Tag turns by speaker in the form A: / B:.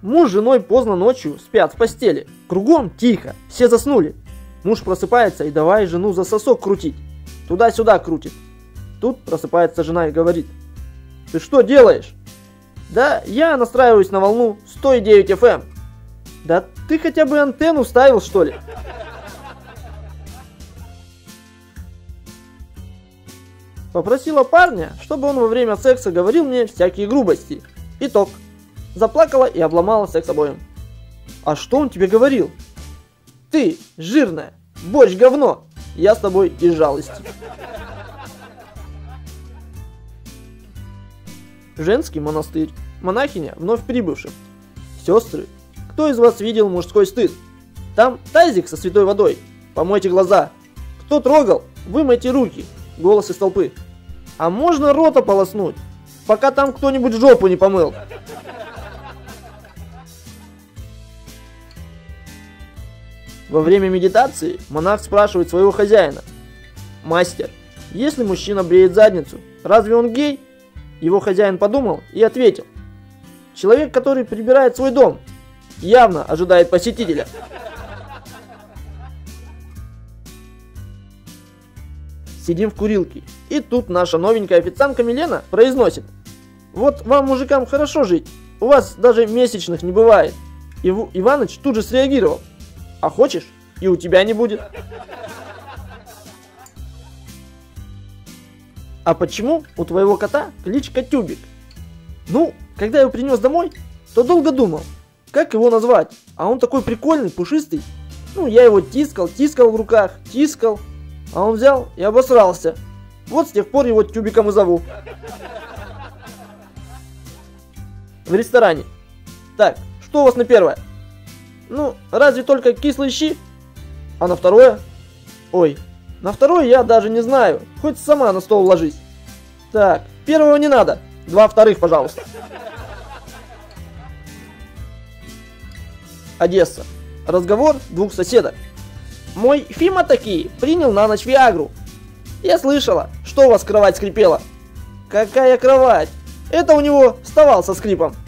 A: Муж с женой поздно ночью спят в постели. Кругом тихо, все заснули. Муж просыпается и давай жену за сосок крутить. Туда-сюда крутит. Тут просыпается жена и говорит: «Ты что делаешь?» «Да я настраиваюсь на волну 100,9 FM». «Да ты хотя бы антенну ставил, что ли?» Попросила парня, чтобы он во время секса говорил мне всякие грубости. Итог. Заплакала и обломала секс обоим. «А что он тебе говорил?» «Ты, жирная, борщ говно, я с тобой из жалости». Женский монастырь. Монахиня вновь прибывшим. «Сестры, кто из вас видел мужской стыд? Там тазик со святой водой. Помойте глаза. Кто трогал? Вымойте руки». Голос из толпы. «А можно рот ополоснуть, пока там кто-нибудь жопу не помыл?» Во время медитации монах спрашивает своего хозяина: «Мастер, если мужчина бреет задницу, разве он гей?» Его хозяин подумал и ответил: «Человек, который прибирает свой дом, явно ожидает посетителя». Сидим в курилке, и тут наша новенькая официантка Милена произносит: «Вот вам, мужикам, хорошо жить, у вас даже месячных не бывает». Иваныч тут же среагировал: «А хочешь, и у тебя не будет». «А почему у твоего кота кличка Тюбик?» «Ну, когда я его принес домой, то долго думал, как его назвать, а он такой прикольный, пушистый. Ну, я его тискал в руках, тискал, а он взял и обосрался. Вот с тех пор его Тюбиком и зову». В ресторане. «Так, что у вас на первое?» «Ну, разве только кислые щи? А на второе?» «Ой, на второе я даже не знаю, хоть сама на стол ложись». «Так, первого не надо, 2 вторых, пожалуйста». Одесса. Разговор 2 соседок. «Мой Фима таки принял на ночь Виагру. Я слышала, что у вас кровать скрипела». «Какая кровать? Это у него вставал со скрипом».